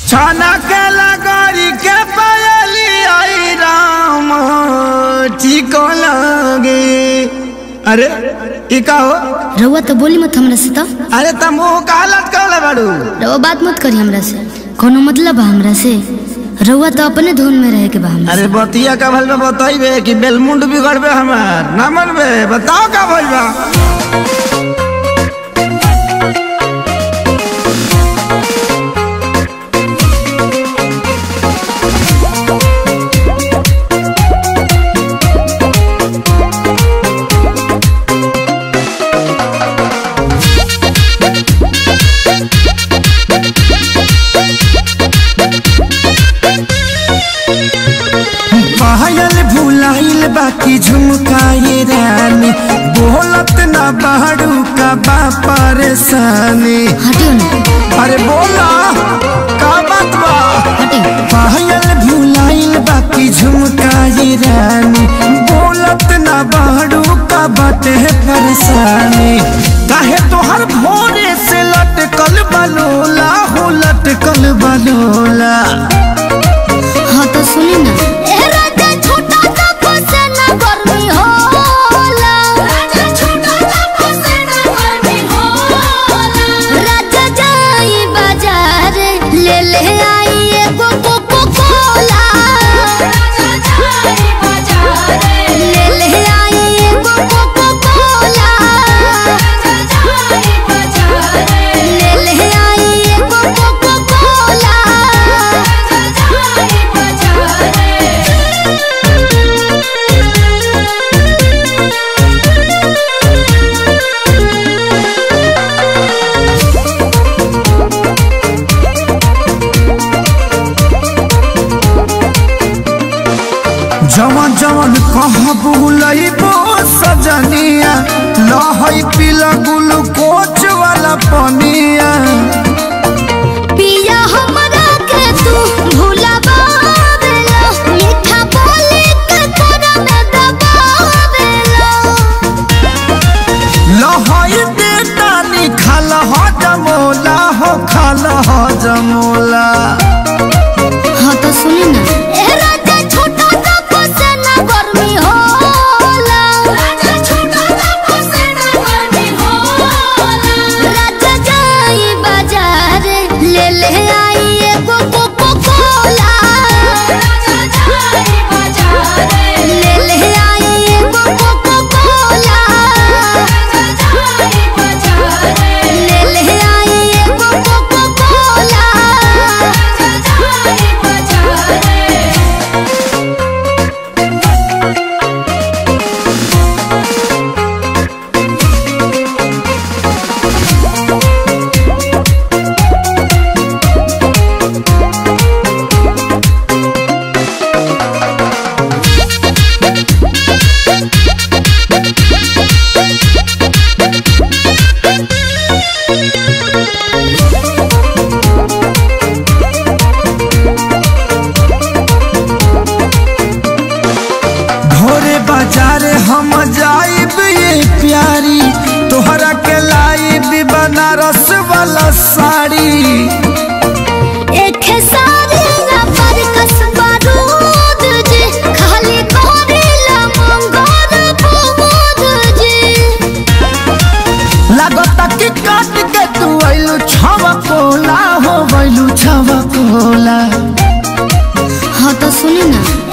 छाना के लगोरी के पायली आई राम ठीक लगे। अरे ई का हो रउआ तो बोली मत हमरा से। तो अरे तुम कालत कहले बाड़ू। रउआ बात मत करी हमरा से, कोनो मतलब बा हमरा से? रउआ तो अपने धुन में रहे के बा हमरा। अरे बतिया का भल में बताइबे कि बेलमुंड बिगड़बे हमार ना मनबे? बताओ का भइल बा। पायल भुलाइल बाकी झुमकाए रानी, बोलत ना बाड़ू का बा परेशानी। हटियो ना। अरे बोला का बात बा? हटियो। पायल भुलाइल बाकी झुमकाए रानी, बोलत ना बाड़ू का बाटे परेशानी। काहे तोहर भोरे से लटकल बलोला हो, लटकल बलोला। हाँ तो सुनी ना। जवन जवन कहाँ बुलइबो सजनिया, लहई पीला ग्लूकोच वाला पनिया। पिया हमरा के तू भुलावेला, मीठा बोली के तोरा में दबावेला। लहई बेटानी खाल हो जमोला हो, खाल हो जमोला। हाँ तो सुनी ना। बाजार हम जाइब ये प्यारी, तोहरा के लाइब बनारस वाला साड़ी। एक सारी ना पर कसबा दूध जी, खाली कोरेला मंगोर बुबूद जी। लागता कि काट के तू आइलू छवा कोला हो, वैलू छवा कोला। हाँ तो सुनी ना।